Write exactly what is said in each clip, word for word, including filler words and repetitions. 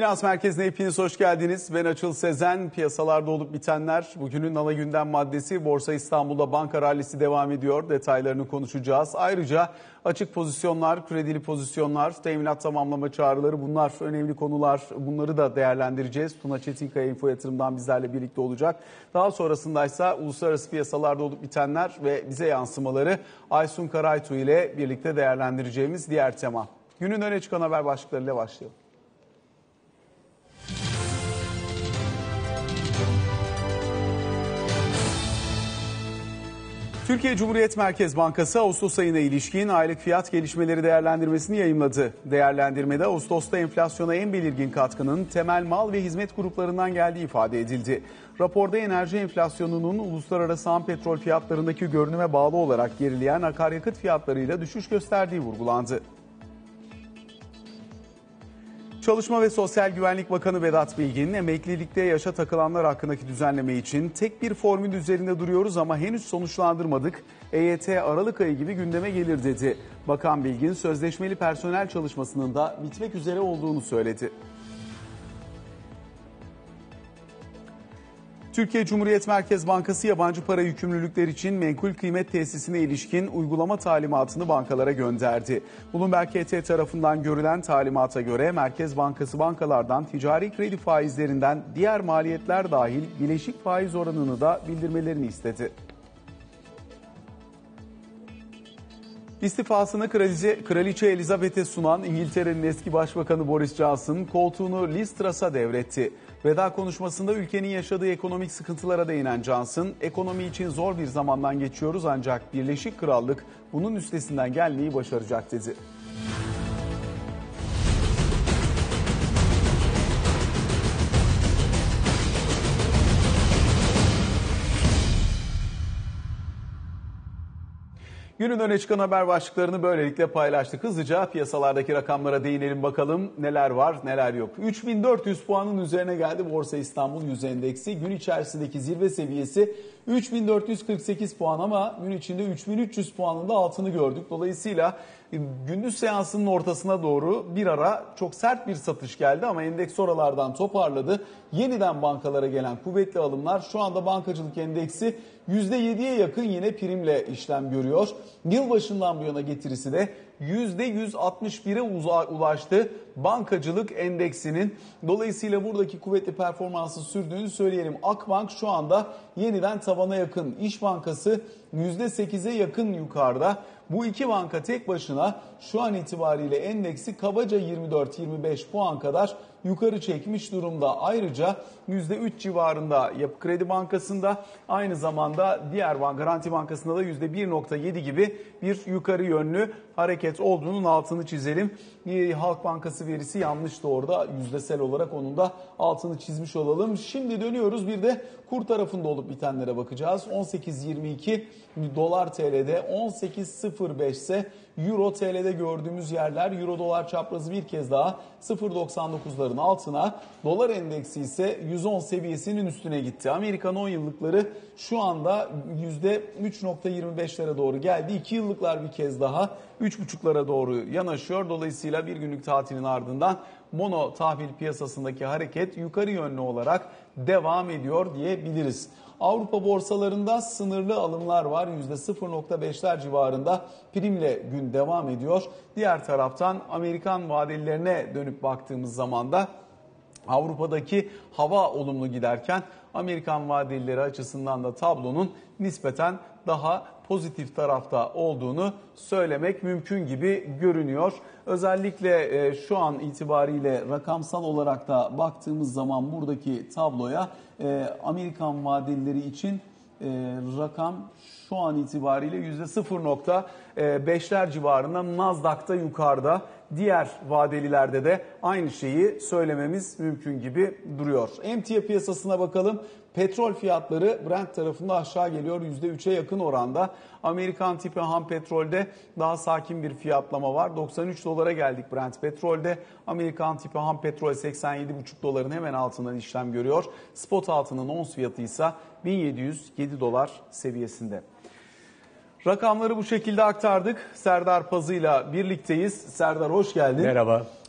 Finans Merkezi'ne hepiniz hoş geldiniz. Ben Açıl Sezen. Piyasalarda olup bitenler, bugünün ana gündem maddesi Borsa İstanbul'da banka rallisi devam ediyor. Detaylarını konuşacağız. Ayrıca açık pozisyonlar, kredili pozisyonlar, teminat tamamlama çağrıları, bunlar önemli konular. Bunları da değerlendireceğiz. Tuna Çetinkaya Info Yatırım'dan bizlerle birlikte olacak. Daha sonrasındaysa uluslararası piyasalarda olup bitenler ve bize yansımaları Aysun Karaytu ile birlikte değerlendireceğimiz diğer tema. Günün öne çıkan haber başlıklarıyla başlayalım. Türkiye Cumhuriyet Merkez Bankası Ağustos ayına ilişkin aylık fiyat gelişmeleri değerlendirmesini yayımladı. Değerlendirmede Ağustos'ta enflasyona en belirgin katkının temel mal ve hizmet gruplarından geldiği ifade edildi. Raporda enerji enflasyonunun uluslararası ham petrol fiyatlarındaki görünüme bağlı olarak gerileyen akaryakıt fiyatlarıyla düşüş gösterdiği vurgulandı. Çalışma ve Sosyal Güvenlik Bakanı Vedat Bilgin, emeklilikte yaşa takılanlar hakkındaki düzenleme için tek bir formül üzerinde duruyoruz ama henüz sonuçlandırmadık. E Y T Aralık ayı gibi gündeme gelir dedi. Bakan Bilgin, sözleşmeli personel çalışmasının da bitmek üzere olduğunu söyledi. Türkiye Cumhuriyet Merkez Bankası yabancı para yükümlülükler için menkul kıymet tesisine ilişkin uygulama talimatını bankalara gönderdi. Bloomberg H T tarafından görülen talimata göre Merkez Bankası bankalardan ticari kredi faizlerinden diğer maliyetler dahil bileşik faiz oranını da bildirmelerini istedi. İstifasını Kraliçe, Kraliçe Elizabeth'e sunan İngiltere'nin eski Başbakanı Boris Johnson koltuğunu Liz Truss'a devretti. Veda konuşmasında ülkenin yaşadığı ekonomik sıkıntılara değinen Johnson, ekonomi için zor bir zamandan geçiyoruz ancak Birleşik Krallık bunun üstesinden gelmeyi başaracak dedi. Günün öne çıkan haber başlıklarını böylelikle paylaştık. Hızlıca piyasalardaki rakamlara değinelim bakalım neler var neler yok. üç bin dört yüz puanın üzerine geldi Borsa İstanbul Yüz Endeksi. Gün içerisindeki zirve seviyesi üç bin dört yüz kırk sekiz puan ama gün içinde üç bin üç yüz puanın da altını gördük. Dolayısıyla gündüz seansının ortasına doğru bir ara çok sert bir satış geldi ama endeks oralardan toparladı. Yeniden bankalara gelen kuvvetli alımlar, şu anda bankacılık endeksi yüzde yediye yakın yine primle işlem görüyor. Yılbaşından bu yana getirisi de yüzde yüz altmış bire ulaştı bankacılık endeksinin. Dolayısıyla buradaki kuvvetli performansı sürdüğünü söyleyelim. Akbank şu anda yeniden tabana yakın. İş Bankası yüzde sekize yakın yukarıda. Bu iki banka tek başına şu an itibariyle endeksi kabaca yirmi dört yirmi beş puan kadar yukarı çekmiş durumda. Ayrıca yüzde üç civarında Yapı Kredi Bankası'nda, aynı zamanda diğer bank, Garanti Bankası'nda da yüzde bir nokta yedi gibi bir yukarı yönlü hareket olduğunun altını çizelim. Halk Bankası verisi yanlıştı orada. Yüzdesel olarak onun da altını çizmiş olalım. Şimdi dönüyoruz, bir de kur tarafında olup bitenlere bakacağız. on sekiz yirmi iki dolar T L'de, on sekiz sıfır beş ise Euro T L'de gördüğümüz yerler. Euro dolar çaprazı bir kez daha sıfır doksan dokuzların altına. Dolar endeksi ise yüz on seviyesinin üstüne gitti. Amerikan on yıllıkları şu anda yüzde üç nokta yirmi beşlere doğru geldi. iki yıllıklar bir kez daha üç buçuklara doğru yanaşıyor. Dolayısıyla bir günlük tatilin ardından mono tahvil piyasasındaki hareket yukarı yönlü olarak devam ediyor diyebiliriz. Avrupa borsalarında sınırlı alımlar var. yüzde sıfır nokta beşler civarında primle gün devam ediyor. Diğer taraftan Amerikan vadelilerine dönüp baktığımız zaman da Avrupa'daki hava olumlu giderken Amerikan vadelileri açısından da tablonun nispeten daha pozitif tarafta olduğunu söylemek mümkün gibi görünüyor. Özellikle şu an itibariyle rakamsal olarak da baktığımız zaman buradaki tabloya Amerikan vadelileri için rakam şu an itibariyle yüzde sıfır nokta beşler civarında, Nasdaq'ta yukarıda. Diğer vadelilerde de aynı şeyi söylememiz mümkün gibi duruyor. Emtia piyasasına bakalım. Petrol fiyatları Brent tarafında aşağı geliyor yüzde üçe yakın oranda. Amerikan tipi ham petrolde daha sakin bir fiyatlama var. doksan üç dolara geldik Brent petrolde. Amerikan tipi ham petrol seksen yedi buçuk doların hemen altından işlem görüyor. Spot altının ons fiyatı ise bin yedi yüz yedi dolar seviyesinde. Rakamları bu şekilde aktardık. Serdar Pazı'yla birlikteyiz. Serdar hoş geldin. Merhaba.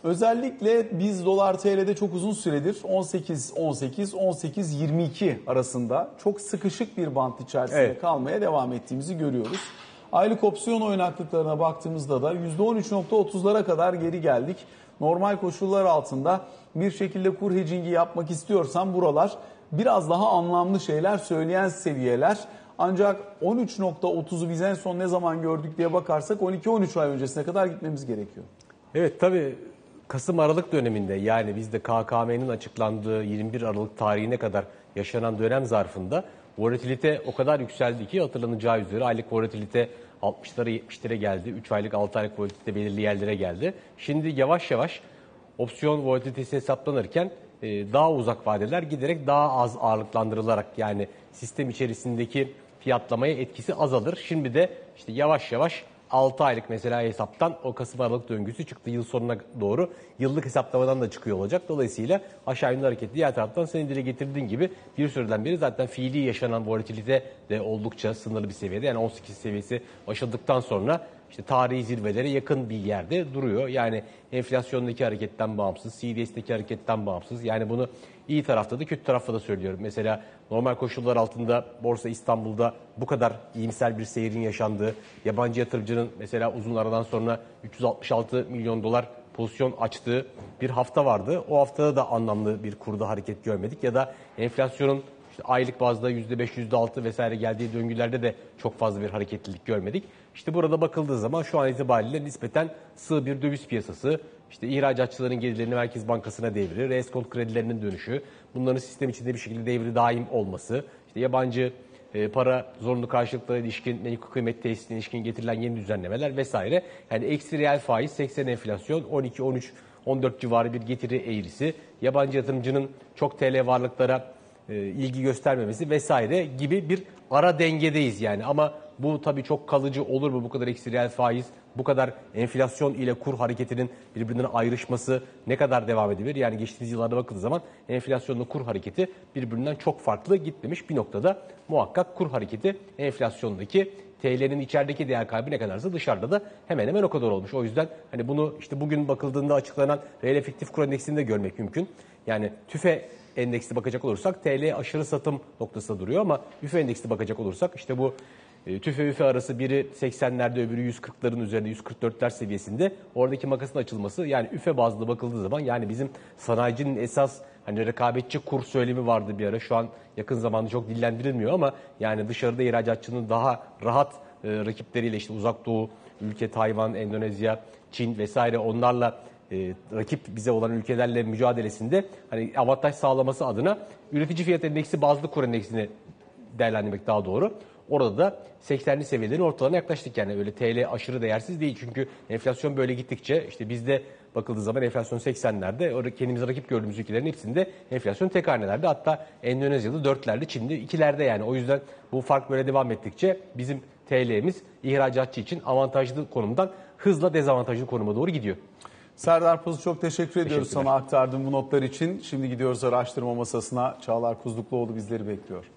Özellikle biz dolar T L'de çok uzun süredir on sekiz on sekiz on sekiz yirmi iki arasında çok sıkışık bir bant içerisinde evet. kalmaya devam ettiğimizi görüyoruz. Aylık opsiyon oynaklıklarına baktığımızda da yüzde on üç nokta otuzlara kadar geri geldik. Normal koşullar altında bir şekilde kur hedgingi yapmak istiyorsan buralar biraz daha anlamlı şeyler söyleyen seviyeler. Ancak on üç nokta otuzu biz en son ne zaman gördük diye bakarsak on iki on üç ay öncesine kadar gitmemiz gerekiyor. Evet tabii Kasım-Aralık döneminde yani bizde K K M'nin açıklandığı yirmi bir Aralık tarihine kadar yaşanan dönem zarfında volatilite o kadar yükseldi ki hatırlanacağı üzere aylık volatilite altmışlara yetmişlere geldi. üç aylık altı aylık volatilite belirli yerlere geldi. Şimdi yavaş yavaş opsiyon volatilitesi hesaplanırken daha uzak vadeler giderek daha az ağırlıklandırılarak yani sistem içerisindeki fiyatlamaya etkisi azalır. Şimdi de işte yavaş yavaş altı aylık mesela hesaptan o Kasım-Aralık döngüsü çıktı. Yıl sonuna doğru yıllık hesaplamadan da çıkıyor olacak. Dolayısıyla aşağı yönlü hareket. Diğer taraftan senin dile getirdiğin gibi bir süreden beri zaten fiili yaşanan volatilite de oldukça sınırlı bir seviyede. Yani on sekiz seviyesi aşıldıktan sonra işte tarihi zirvelere yakın bir yerde duruyor. Yani enflasyondaki hareketten bağımsız, C D S'teki hareketten bağımsız. Yani bunu iyi tarafta da kötü tarafta da söylüyorum. Mesela normal koşullar altında Borsa İstanbul'da bu kadar iyimser bir seyrin yaşandığı, yabancı yatırımcının mesela uzun aradan sonra üç yüz altmış altı milyon dolar pozisyon açtığı bir hafta vardı. O haftada da anlamlı bir kurda hareket görmedik. Ya da enflasyonun işte aylık bazda yüzde beş, yüzde altı vesaire geldiği döngülerde de çok fazla bir hareketlilik görmedik. İşte burada bakıldığı zaman şu an itibariyle nispeten sığ bir döviz piyasası, işte ihracatçıların gelirlerini Merkez Bankası'na devri, reskont kredilerinin dönüşü, bunların sistem içinde bir şekilde devri daim olması, işte yabancı e, para zorunlu karşılıklara ilişkin, menkul kıymet tesisine ilişkin getirilen yeni düzenlemeler vesaire. Yani eksi reel faiz, seksen enflasyon, on iki, on üç, on dört civarı bir getiri eğrisi, yabancı yatırımcının çok T L varlıklara e, ilgi göstermemesi vesaire gibi bir ara dengedeyiz yani. Ama bu tabii çok kalıcı olur mu? Bu kadar eksi reel faiz, bu kadar enflasyon ile kur hareketinin birbirinden ayrışması ne kadar devam edebilir? Yani geçtiğimiz yıllarda bakıldığı zaman enflasyonla kur hareketi birbirinden çok farklı gitmemiş. Bir noktada muhakkak kur hareketi enflasyondaki T L'nin içerideki değer kaybı ne kadarsa dışarıda da hemen hemen o kadar olmuş. O yüzden hani bunu işte bugün bakıldığında açıklanan reel efektif kur endeksinde görmek mümkün. Yani TÜFE endeksi bakacak olursak T L aşırı satım noktasında duruyor ama ÜFE endeksi bakacak olursak işte bu TÜFE üfe arası biri seksenlerde öbürü yüz kırkların üzerinde yüz kırk dörtler seviyesinde oradaki makasın açılması yani üfe bazlı bakıldığı zaman yani bizim sanayicinin esas hani rekabetçi kur söylemi vardı bir ara şu an yakın zamanda çok dillendirilmiyor ama yani dışarıda ihracatçının daha rahat e, rakipleriyle işte Uzak Doğu, ülke Tayvan, Endonezya, Çin vesaire onlarla e, rakip bize olan ülkelerle mücadelesinde hani avantaj sağlaması adına üretici fiyat endeksi bazlı kur endeksini değerlendirmek daha doğru. Orada da seksenli seviyelerin ortalarına yaklaştık yani öyle T L aşırı değersiz değil çünkü enflasyon böyle gittikçe işte bizde bakıldığı zaman enflasyon seksenlerde kendimize rakip gördüğümüz ülkelerin hepsinde enflasyon tek hanelerde hatta Endonezya'da dörtlerde Çin'de ikilerde yani o yüzden bu fark böyle devam ettikçe bizim T L'miz ihracatçı için avantajlı konumdan hızla dezavantajlı konuma doğru gidiyor. Serdar Pazı çok teşekkür ediyoruz sana aktardığım bu notlar için. Şimdi gidiyoruz araştırma masasına. Çağlar Kuzlukluoğlu bizleri bekliyor.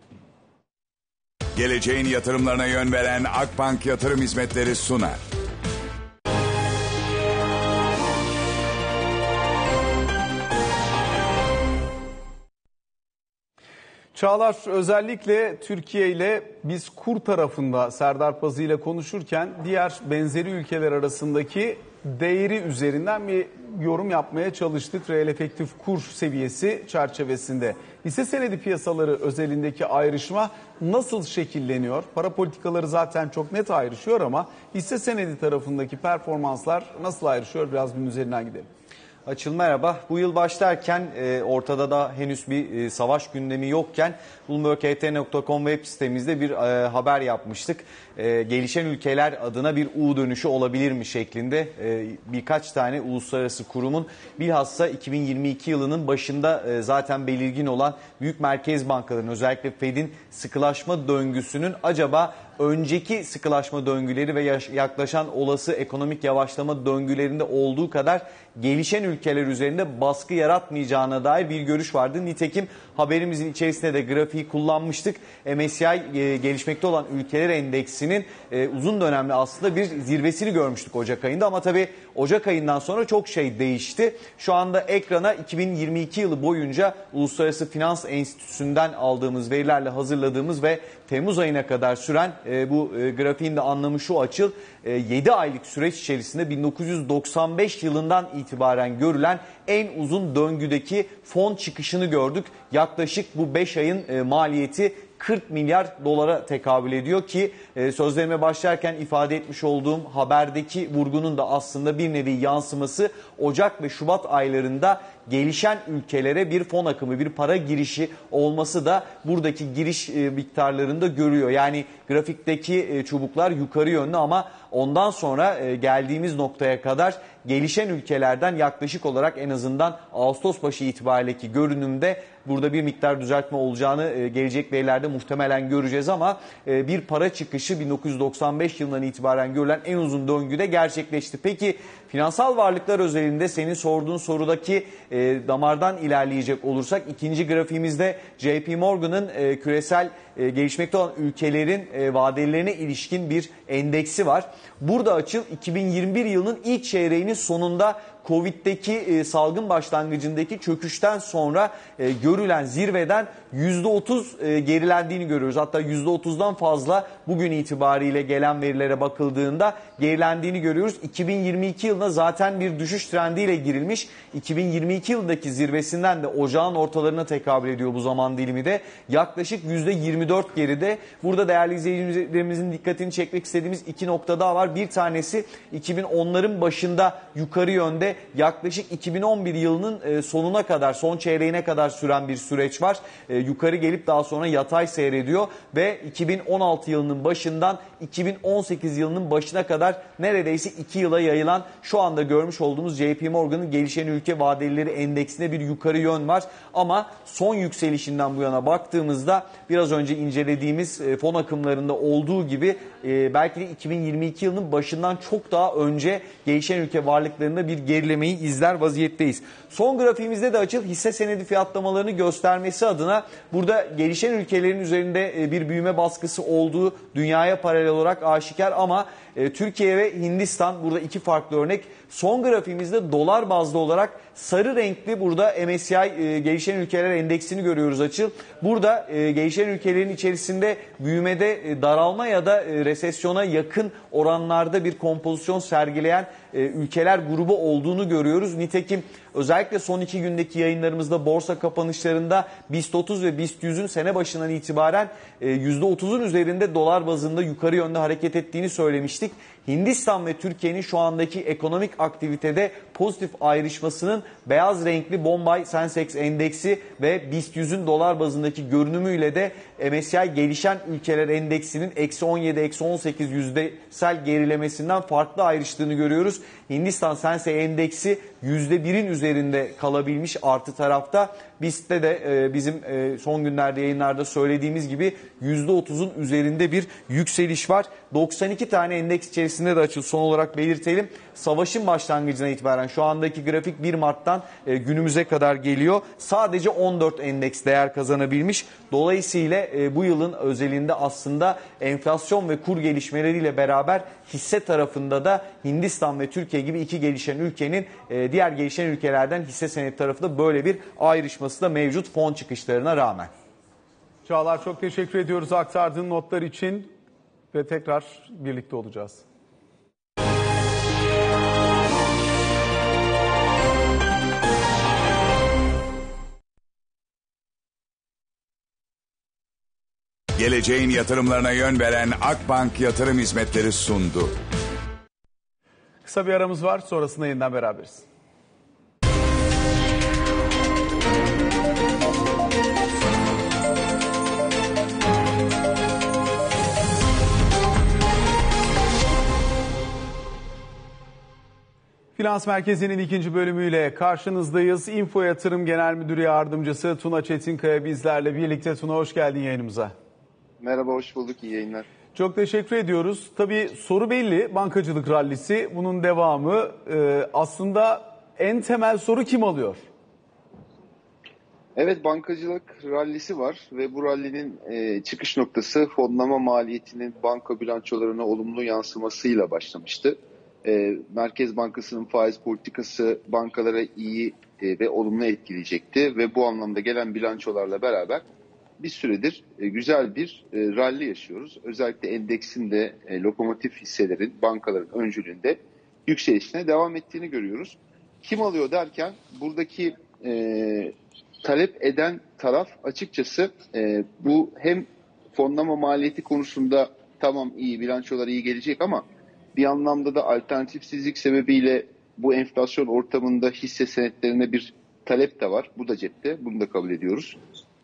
Geleceğin yatırımlarına yön veren Akbank Yatırım Hizmetleri sunar. Çağlar özellikle Türkiye ile biz kur tarafında Serdar Pazı ile konuşurken diğer benzeri ülkeler arasındaki değeri üzerinden bir yorum yapmaya çalıştık. Reel efektif kur seviyesi çerçevesinde. Hisse senedi piyasaları özelindeki ayrışma nasıl şekilleniyor? Para politikaları zaten çok net ayrışıyor ama hisse senedi tarafındaki performanslar nasıl ayrışıyor? Biraz bunun üzerinden gidelim. Açıl merhaba. Bu yıl başlarken e, ortada da henüz bir e, savaş gündemi yokken Bloomberg H T nokta com web sitemizde bir e, haber yapmıştık. E, gelişen ülkeler adına bir U dönüşü olabilir mi şeklinde e, birkaç tane uluslararası kurumun bilhassa iki bin yirmi iki yılının başında e, zaten belirgin olan büyük merkez bankalarının özellikle Fed'in sıkılaşma döngüsünün acaba önceki sıkılaşma döngüleri ve yaklaşan olası ekonomik yavaşlama döngülerinde olduğu kadar gelişen ülkeler üzerinde baskı yaratmayacağına dair bir görüş vardı. Nitekim haberimizin içerisinde de grafiği kullanmıştık. M S C I e, gelişmekte olan ülkeler endeksinin e, uzun dönemli aslında bir zirvesini görmüştük Ocak ayında ama tabii Ocak ayından sonra çok şey değişti. Şu anda ekrana iki bin yirmi iki yılı boyunca Uluslararası Finans Enstitüsü'nden aldığımız verilerle hazırladığımız ve Temmuz ayına kadar süren e, bu e, grafiğin de anlamı şu Açıl, e, yedi aylık süreç içerisinde bin dokuz yüz doksan beş yılından itibaren görülen en uzun döngüdeki fon çıkışını gördük. Yaklaşık bu beş ayın e, maliyeti kırk milyar dolara tekabül ediyor ki e, sözlerime başlarken ifade etmiş olduğum haberdeki vurgunun da aslında bir nevi yansıması Ocak ve Şubat aylarında gelişen ülkelere bir fon akımı, bir para girişi olması da buradaki giriş e, miktarlarında görüyor. Yani grafikteki e, çubuklar yukarı yönlü ama ondan sonra e, geldiğimiz noktaya kadar gelişen ülkelerden yaklaşık olarak en azından Ağustos başı itibarindeki görünümde burada bir miktar düzeltme olacağını e, gelecek verilerde muhtemelen göreceğiz ama e, bir para çıkışı bin dokuz yüz doksan beş yılından itibaren görülen en uzun döngüde gerçekleşti. Peki finansal varlıklar özelinde senin sorduğun sorudaki e, damardan ilerleyecek olursak ikinci grafiğimizde J P Morgan'ın e, küresel e, gelişmekte olan ülkelerin e, vadelilerine ilişkin bir endeksi var. Burada Açıl iki bin yirmi bir yılının ilk çeyreğinin sonunda Covid'deki e, salgın başlangıcındaki çöküşten sonra e, görülen zirveden yüzde otuz e, gerilendiğini görüyoruz. Hatta yüzde otuzdan fazla bugün itibariyle gelen verilere bakıldığında gerilendiğini görüyoruz. iki bin yirmi iki yılına zaten bir düşüş trendiyle girilmiş. iki bin yirmi iki yılındaki zirvesinden de ocağın ortalarına tekabül ediyor bu zaman dilimi de. Yaklaşık yüzde yirmi dört geride. Burada değerli izleyicilerimizin dikkatini çekmek istediğimiz iki nokta daha var. Bir tanesi iki bin onların başında yukarı yönde yaklaşık iki bin on bir yılının sonuna kadar, son çeyreğine kadar süren bir süreç var. Yukarı gelip daha sonra yatay seyrediyor ve iki bin on altı yılının başından iki bin on sekiz yılının başına kadar neredeyse iki yıla yayılan şu anda görmüş olduğumuz J P Morgan'ın gelişen ülke vadelileri endeksinde bir yukarı yön var. Ama son yükselişinden bu yana baktığımızda biraz önce incelediğimiz fon akımlarında olduğu gibi belki de iki bin yirmi iki yılının başından çok daha önce gelişen ülke varlıklarında bir gerilemeyi izler vaziyetteyiz. Son grafiğimizde de Açıl hisse senedi fiyatlamalarını göstermesi adına burada gelişen ülkelerin üzerinde bir büyüme baskısı olduğu dünyaya paralel olarak aşikar ama Türkiye ve Hindistan burada iki farklı örnek. Son grafiğimizde dolar bazlı olarak sarı renkli burada M S C I gelişen ülkeler endeksini görüyoruz Açıl. Burada gelişen ülkelerin içerisinde büyümede daralma ya da resesyona yakın oranlarda bir kompozisyon sergileyen ülkeler grubu olduğunu görüyoruz. Nitekim özellikle son iki gündeki yayınlarımızda borsa kapanışlarında BIST otuz ve BIST yüzün sene başından itibaren yüzde otuzun üzerinde dolar bazında yukarı yönde hareket ettiğini söylemiştik. Hindistan ve Türkiye'nin şu andaki ekonomik aktivitede pozitif ayrışmasının beyaz renkli Bombay Sensex endeksi ve BIST yüzün dolar bazındaki görünümüyle de M S C I gelişen ülkeler endeksinin eksi on yedi eksi on sekiz yüzdesel gerilemesinden farklı ayrıştığını görüyoruz. Hindistan Sensex endeksi yüzde birin üzerinde kalabilmiş artı tarafta. BIST'te de e, bizim e, son günlerde yayınlarda söylediğimiz gibi yüzde otuzun üzerinde bir yükseliş var. doksan iki tane endeks içerisinde de Açıl son olarak belirtelim. Savaşın başlangıcına itibaren şu andaki grafik bir Mart'tan e, günümüze kadar geliyor. Sadece on dört endeks değer kazanabilmiş. Dolayısıyla e, bu yılın özelinde aslında enflasyon ve kur gelişmeleriyle beraber hisse tarafında da Hindistan ve Türkiye gibi iki gelişen ülkenin e, diğer gelişen ülkelerden hisse senedi tarafında böyle bir ayrışması da mevcut fon çıkışlarına rağmen. Çağlar çok teşekkür ediyoruz aktardığın notlar için ve tekrar birlikte olacağız. Geleceğin yatırımlarına yön veren Akbank Yatırım Hizmetleri sundu. Kısa bir aramız var, sonrasında yeniden beraberiz. Finans Merkezi'nin ikinci bölümüyle karşınızdayız. Info Yatırım Genel Müdürü Yardımcısı Tuna Çetinkaya bizlerle birlikte. Tuna hoş geldin yayınımıza. Merhaba, hoş bulduk. İyi yayınlar. Çok teşekkür ediyoruz. Tabii soru belli. Bankacılık rallisi, bunun devamı. Ee, aslında en temel soru kim alıyor? Evet, bankacılık rallisi var ve bu rallinin e, çıkış noktası fonlama maliyetinin banka bilançolarına olumlu yansımasıyla başlamıştı. E, Merkez Bankası'nın faiz politikası bankalara iyi e, ve olumlu etkileyecekti ve bu anlamda gelen bilançolarla beraber bir süredir e, güzel bir e, rally yaşıyoruz. Özellikle endeksin de e, lokomotif hisselerin bankaların öncülüğünde yükselişine devam ettiğini görüyoruz. Kim alıyor derken buradaki e, talep eden taraf açıkçası e, bu hem fonlama maliyeti konusunda tamam iyi, bilançolar iyi gelecek ama bir anlamda da alternatifsizlik sebebiyle bu enflasyon ortamında hisse senetlerine bir talep de var. Bu da cepte. Bunu da kabul ediyoruz.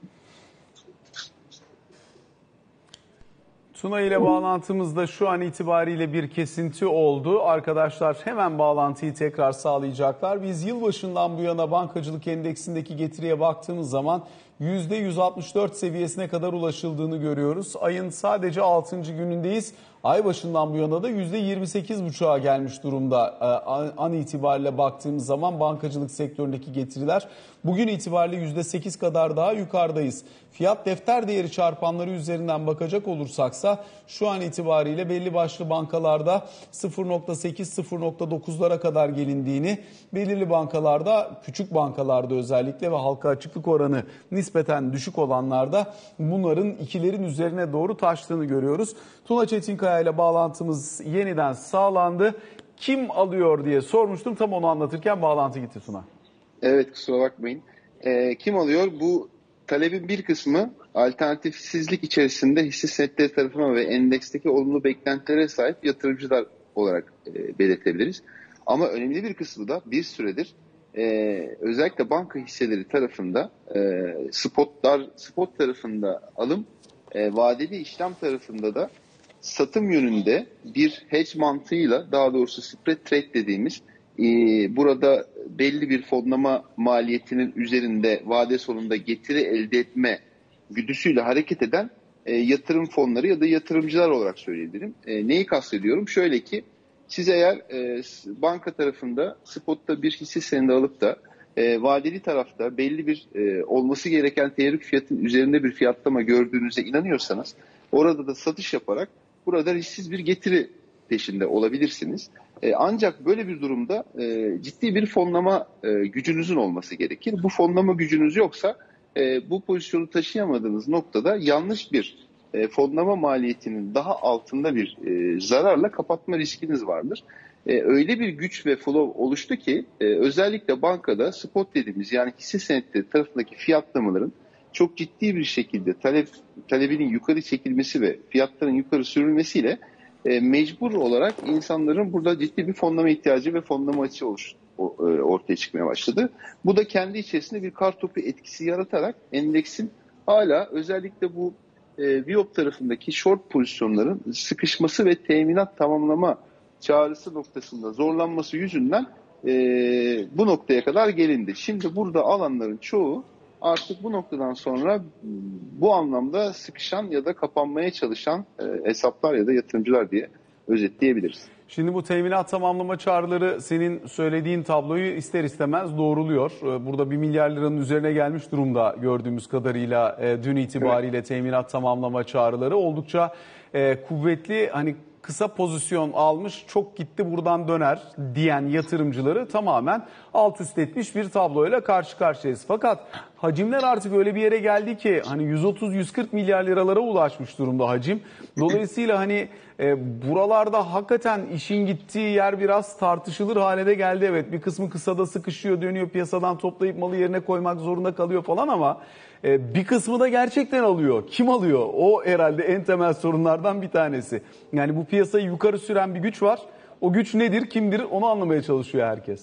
Tuna ile bağlantımızda şu an itibariyle bir kesinti oldu. Arkadaşlar hemen bağlantıyı tekrar sağlayacaklar. Biz yılbaşından bu yana bankacılık endeksindeki getiriye baktığımız zaman yüzde yüz altmış dört seviyesine kadar ulaşıldığını görüyoruz. Ayın sadece altıncı günündeyiz. Ay başından bu yana da yüzde yirmi sekiz buçuğa gelmiş durumda. An itibariyle baktığımız zaman bankacılık sektöründeki getiriler bugün itibariyle yüzde sekiz kadar daha yukarıdayız. Fiyat defter değeri çarpanları üzerinden bakacak olursaksa şu an itibariyle belli başlı bankalarda sıfır nokta sekiz sıfır nokta dokuzlara kadar gelindiğini, belirli bankalarda, küçük bankalarda özellikle ve halka açıklık oranı nispeten düşük olanlarda bunların ikilerin üzerine doğru taştığını görüyoruz. Tuna Çetinkaya ile bağlantımız yeniden sağlandı. Kim alıyor diye sormuştum. Tam onu anlatırken bağlantı gitti Tuna. Evet, kusura bakmayın. Ee, kim alıyor? Bu talebin bir kısmı alternatifsizlik içerisinde hisse senetleri tarafına ve endeksteki olumlu beklentilere sahip yatırımcılar olarak e, belirtebiliriz. Ama önemli bir kısmı da bir süredir e, özellikle banka hisseleri tarafında e, spotlar, spot tarafında alım, e, vadeli işlem tarafında da satım yönünde bir hedge mantığıyla, daha doğrusu spread trade dediğimiz e, burada belli bir fonlama maliyetinin üzerinde vade sonunda getiri elde etme güdüsüyle hareket eden e, yatırım fonları ya da yatırımcılar olarak söyleyebilirim. E, neyi kastediyorum? Şöyle ki siz eğer e, banka tarafında spotta bir hisse senedi alıp da e, vadeli tarafta belli bir e, olması gereken teorik fiyatın üzerinde bir fiyatlama gördüğünüze inanıyorsanız orada da satış yaparak burada risksiz bir getiri peşinde olabilirsiniz. E, ancak böyle bir durumda e, ciddi bir fonlama e, gücünüzün olması gerekir. Bu fonlama gücünüz yoksa e, bu pozisyonu taşıyamadığınız noktada yanlış bir e, fonlama maliyetinin daha altında bir e, zararla kapatma riskiniz vardır. E, öyle bir güç ve flow oluştu ki e, özellikle bankada spot dediğimiz yani hisse senetleri tarafındaki fiyatlamaların çok ciddi bir şekilde talep talebinin yukarı çekilmesi ve fiyatların yukarı sürülmesiyle e, mecbur olarak insanların burada ciddi bir fonlama ihtiyacı ve fonlama açığı oluş, o, e, ortaya çıkmaya başladı. Bu da kendi içerisinde bir kartopu etkisi yaratarak endeksin hala özellikle bu e, Viyop tarafındaki short pozisyonların sıkışması ve teminat tamamlama çağrısı noktasında zorlanması yüzünden e, bu noktaya kadar gelindi. Şimdi burada alanların çoğu artık bu noktadan sonra bu anlamda sıkışan ya da kapanmaya çalışan e, hesaplar ya da yatırımcılar diye özetleyebiliriz. Şimdi bu teminat tamamlama çağrıları senin söylediğin tabloyu ister istemez doğruluyor. Burada bir milyar liranın üzerine gelmiş durumda gördüğümüz kadarıyla dün itibariyle evet. Teminat tamamlama çağrıları oldukça kuvvetli, hani kısa pozisyon almış, çok gitti buradan döner diyen yatırımcıları tamamen alt üst etmiş bir tabloyla karşı karşıyayız. Fakat hacimler artık öyle bir yere geldi ki hani yüz otuz yüz kırk milyar liralara ulaşmış durumda hacim. Dolayısıyla hani e, buralarda hakikaten işin gittiği yer biraz tartışılır hale de geldi. Evet, bir kısmı kısada sıkışıyor, dönüyor, piyasadan toplayıp malı yerine koymak zorunda kalıyor falan ama e, bir kısmı da gerçekten alıyor. Kim alıyor? O herhalde en temel sorunlardan bir tanesi. Yani bu piyasayı yukarı süren bir güç var. O güç nedir, kimdir onu anlamaya çalışıyor herkes.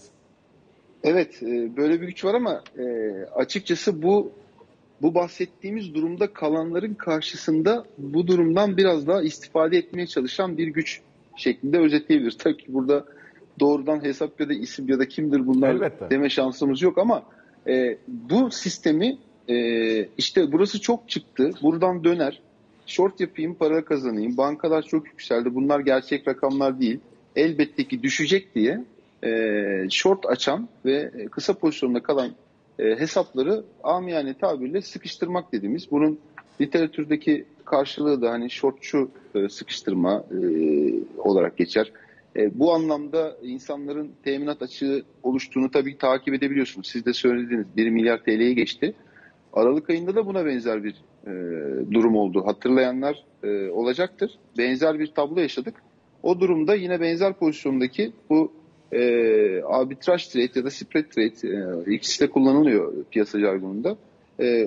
Evet, böyle bir güç var ama açıkçası bu bu bahsettiğimiz durumda kalanların karşısında bu durumdan biraz daha istifade etmeye çalışan bir güç şeklinde özetleyebiliriz. Tabii ki burada doğrudan hesap ya da isim ya da kimdir bunlar Elbette. deme şansımız yok ama bu sistemi işte burası çok çıktı, buradan döner, short yapayım, para kazanayım, bankalar çok yükseldi, bunlar gerçek rakamlar değil, elbette ki düşecek diye e, short açan ve kısa pozisyonda kalan e, hesapları amiyane tabirle sıkıştırmak dediğimiz, bunun literatürdeki karşılığı da hani shortçu e, sıkıştırma e, olarak geçer. E, bu anlamda insanların teminat açığı oluştuğunu tabii takip edebiliyorsunuz. Siz de söylediniz, bir milyar T L'ye geçti. Aralık ayında da buna benzer bir e, durum oldu. Hatırlayanlar e, olacaktır. Benzer bir tablo yaşadık. O durumda yine benzer pozisyondaki bu e, arbitraj trade ya da spread trade, e, ikisi de kullanılıyor piyasa jargonunda. E,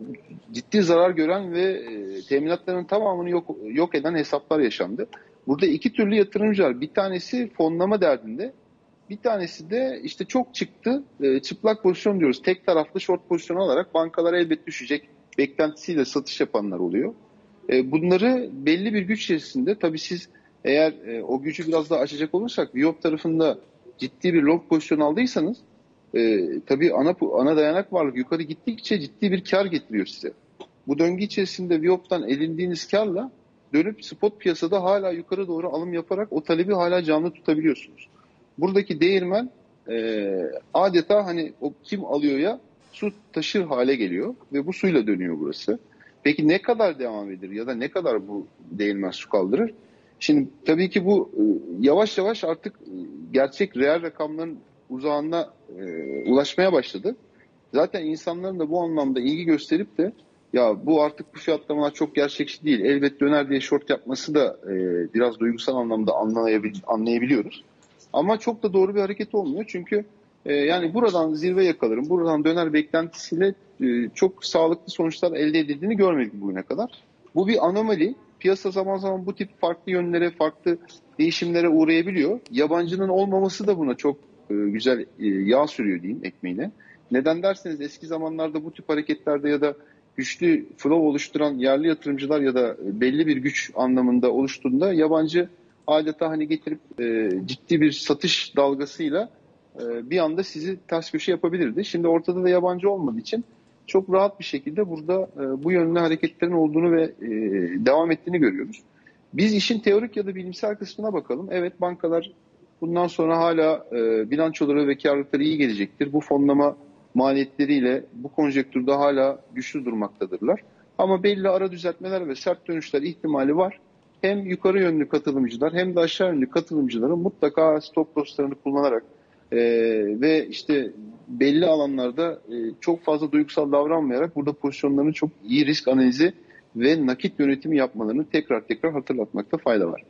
ciddi zarar gören ve e, teminatların tamamını yok, yok eden hesaplar yaşandı. Burada iki türlü yatırımcı var. Bir tanesi fonlama derdinde. Bir tanesi de işte çok çıktı, e, çıplak pozisyon diyoruz. Tek taraflı short pozisyon alarak bankalar elbet düşecek beklentisiyle satış yapanlar oluyor. E, bunları belli bir güç içerisinde, tabii siz eğer e, o gücü biraz daha açacak olursak, Viyop tarafında ciddi bir long pozisyon aldıysanız e, tabii ana, ana dayanak varlık yukarı gittikçe ciddi bir kar getiriyor size. Bu döngü içerisinde Viyop'tan edindiğiniz karla dönüp spot piyasada hala yukarı doğru alım yaparak o talebi hala canlı tutabiliyorsunuz. Buradaki değirmen e, adeta hani o kim alıyor ya su taşır hale geliyor ve bu suyla dönüyor burası. Peki ne kadar devam eder ya da ne kadar bu değirmen su kaldırır? Şimdi tabii ki bu e, yavaş yavaş artık e, gerçek reel rakamların uzağına e, ulaşmaya başladı. Zaten insanların da bu anlamda ilgi gösterip de ya bu artık bu fiyatlamalar çok gerçekçi değil, elbet döner diye short yapması da e, biraz duygusal anlamda anlayabil- anlayabiliyoruz. Ama çok da doğru bir hareket olmuyor. Çünkü e, yani buradan zirve yakalarım, buradan döner beklentisiyle e, çok sağlıklı sonuçlar elde edildiğini görmedik bugüne kadar. Bu bir anomali. Piyasa zaman zaman bu tip farklı yönlere, farklı değişimlere uğrayabiliyor. Yabancının olmaması da buna çok e, güzel e, yağ sürüyor diyeyim ekmeğine. Neden derseniz eski zamanlarda bu tip hareketlerde ya da güçlü flow oluşturan yerli yatırımcılar ya da belli bir güç anlamında oluştuğunda yabancı adeta hani getirip e, ciddi bir satış dalgasıyla e, bir anda sizi ters köşe yapabilirdi. Şimdi ortada da yabancı olmadığı için çok rahat bir şekilde burada e, bu yönlü hareketlerin olduğunu ve e, devam ettiğini görüyoruz. Biz işin teorik ya da bilimsel kısmına bakalım. Evet, bankalar bundan sonra hala e, bilançoları ve karlılıkları iyi gelecektir. Bu fonlama maliyetleriyle bu konjektürde hala güçlü durmaktadırlar. Ama belli ara düzeltmeler ve sert dönüşler ihtimali var. Hem yukarı yönlü katılımcılar hem de aşağı yönlü katılımcıların mutlaka stop loss'larını kullanarak e, ve işte belli alanlarda e, çok fazla duygusal davranmayarak burada pozisyonlarını çok iyi risk analizi ve nakit yönetimi yapmalarını tekrar tekrar hatırlatmakta fayda var.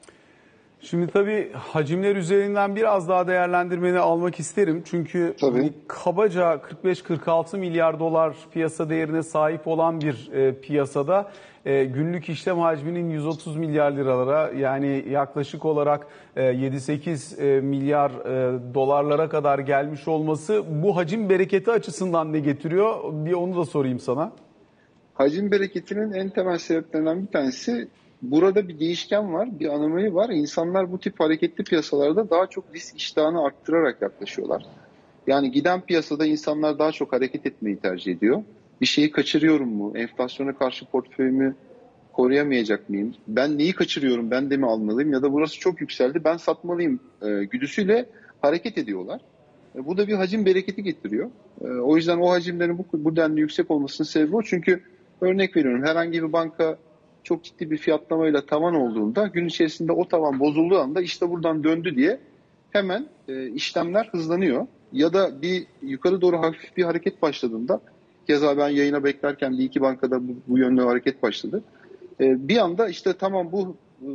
Şimdi tabii hacimler üzerinden biraz daha değerlendirmeni almak isterim. Çünkü hani kabaca kırk beş kırk altı milyar dolar piyasa değerine sahip olan bir e, piyasada e, günlük işlem hacminin yüz otuz milyar liralara, yani yaklaşık olarak e, yedi sekiz e, milyar e, dolarlara kadar gelmiş olması bu hacim bereketi açısından ne getiriyor? Bir onu da sorayım sana. Hacim bereketinin en temel sebeplerinden bir tanesi, burada bir değişken var, bir anomali var. İnsanlar bu tip hareketli piyasalarda daha çok risk iştahını arttırarak yaklaşıyorlar. Yani giden piyasada insanlar daha çok hareket etmeyi tercih ediyor. Bir şeyi kaçırıyorum mu? Enflasyona karşı portföyümü koruyamayacak mıyım? Ben neyi kaçırıyorum? Ben de mi almalıyım? Ya da burası çok yükseldi, ben satmalıyım e, güdüsüyle hareket ediyorlar. E, bu da bir hacim bereketi getiriyor. E, o yüzden o hacimlerin bu, bu denli yüksek olmasının sebebi o. Çünkü örnek veriyorum, herhangi bir banka çok ciddi bir fiyatlamayla tavan olduğunda, gün içerisinde o tavan bozulduğu anda işte buradan döndü diye hemen e, işlemler hızlanıyor. Ya da bir yukarı doğru hafif bir hareket başladığında, keza ben yayına beklerken bir iki bankada bu, bu yönlü hareket başladı. E, bir anda işte tamam bu e,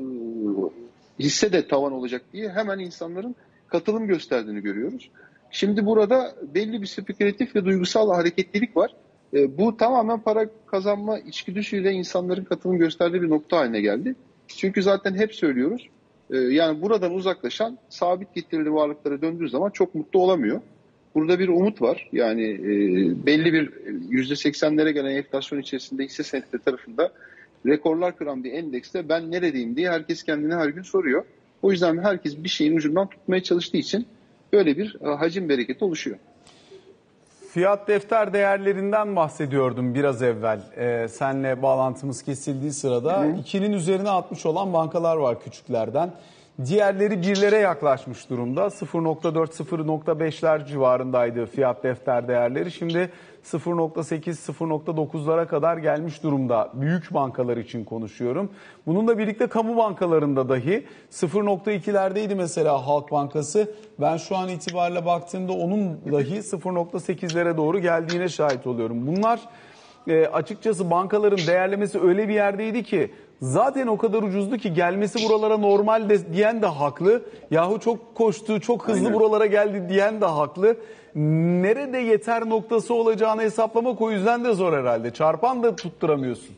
hisse de tavan olacak diye hemen insanların katılım gösterdiğini görüyoruz. Şimdi burada belli bir spekülatif ve duygusal hareketlilik var. Bu tamamen para kazanma içgüdüsüyle insanların katılım gösterdiği bir nokta haline geldi. Çünkü zaten hep söylüyoruz, yani buradan uzaklaşan sabit getirili varlıklara döndüğü zaman çok mutlu olamıyor. Burada bir umut var. Yani belli bir yüzde seksenlere gelen enflasyon içerisinde hisse senetleri tarafında rekorlar kıran bir endekste ben neredeyim diye herkes kendine her gün soruyor. O yüzden herkes bir şeyin ucundan tutmaya çalıştığı için böyle bir hacim bereketi oluşuyor. Fiyat defter değerlerinden bahsediyordum biraz evvel. Ee, senle bağlantımız kesildiği sırada Hı. ikinin üzerine atmış olan bankalar var küçüklerden. Diğerleri birlere yaklaşmış durumda. sıfır nokta dört sıfır nokta beşler civarındaydı fiyat defter değerleri. Şimdi sıfır nokta sekiz sıfır nokta dokuzlara kadar gelmiş durumda. Büyük bankalar için konuşuyorum. Bununla birlikte kamu bankalarında dahi sıfır nokta ikilerdeydi mesela Halk Bankası. Ben şu an itibariyle baktığımda onun dahi sıfır nokta sekizlere doğru geldiğine şahit oluyorum. Bunlar e, açıkçası bankaların değerlemesi öyle bir yerdeydi ki zaten o kadar ucuzdu ki gelmesi buralara normal de, diyen de haklı. Yahu çok koştu, çok hızlı Aynen. buralara geldi diyen de haklı. Nerede yeter noktası olacağını hesaplamak o yüzden de zor herhalde. Çarpan da tutturamıyorsun.